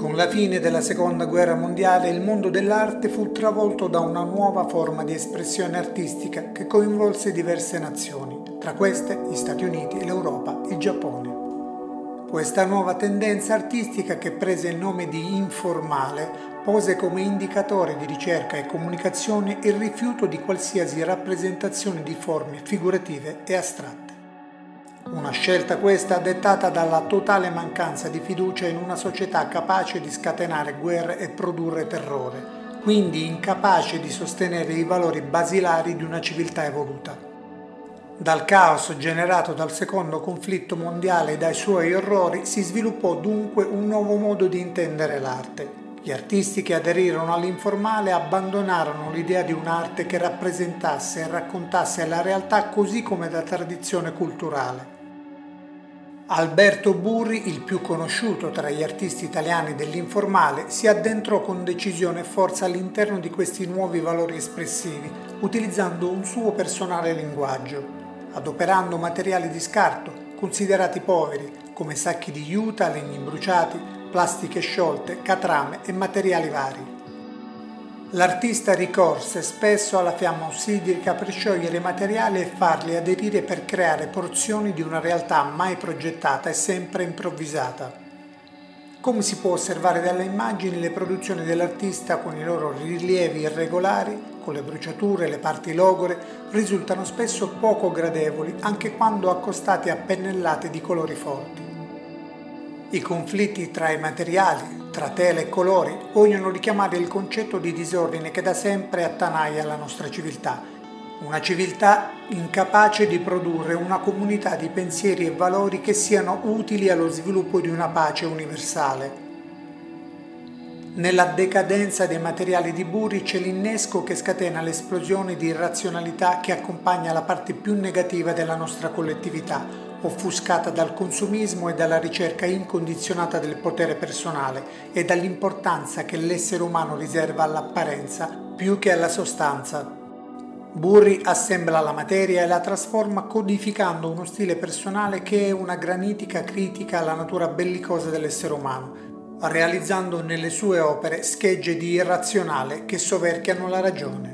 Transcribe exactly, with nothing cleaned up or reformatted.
Con la fine della Seconda Guerra Mondiale il mondo dell'arte fu travolto da una nuova forma di espressione artistica che coinvolse diverse nazioni, tra queste gli Stati Uniti, l'Europa e il Giappone. Questa nuova tendenza artistica, che prese il nome di informale, pose come indicatore di ricerca e comunicazione il rifiuto di qualsiasi rappresentazione di forme figurative e astratte. Una scelta questa dettata dalla totale mancanza di fiducia in una società capace di scatenare guerre e produrre terrore, quindi incapace di sostenere i valori basilari di una civiltà evoluta. Dal caos generato dal secondo conflitto mondiale e dai suoi orrori si sviluppò dunque un nuovo modo di intendere l'arte. Gli artisti che aderirono all'informale abbandonarono l'idea di un'arte che rappresentasse e raccontasse la realtà così come da tradizione culturale. Alberto Burri, il più conosciuto tra gli artisti italiani dell'informale, si addentrò con decisione e forza all'interno di questi nuovi valori espressivi, utilizzando un suo personale linguaggio, adoperando materiali di scarto, considerati poveri, come sacchi di juta, legni bruciati, plastiche sciolte, catrame e materiali vari. L'artista ricorse spesso alla fiamma ossidrica per sciogliere i materiali e farli aderire per creare porzioni di una realtà mai progettata e sempre improvvisata. Come si può osservare dalle immagini, le produzioni dell'artista, con i loro rilievi irregolari, con le bruciature e le parti logore, risultano spesso poco gradevoli anche quando accostati a pennellate di colori forti. I conflitti tra i materiali, tra tela e colori, vogliono richiamare il concetto di disordine che da sempre attanaglia la nostra civiltà. Una civiltà incapace di produrre una comunità di pensieri e valori che siano utili allo sviluppo di una pace universale. Nella decadenza dei materiali di Burri c'è l'innesco che scatena l'esplosione di irrazionalità che accompagna la parte più negativa della nostra collettività, offuscata dal consumismo e dalla ricerca incondizionata del potere personale e dall'importanza che l'essere umano riserva all'apparenza più che alla sostanza. Burri assembla la materia e la trasforma codificando uno stile personale che è una granitica critica alla natura bellicosa dell'essere umano, realizzando nelle sue opere schegge di irrazionale che soverchiano la ragione.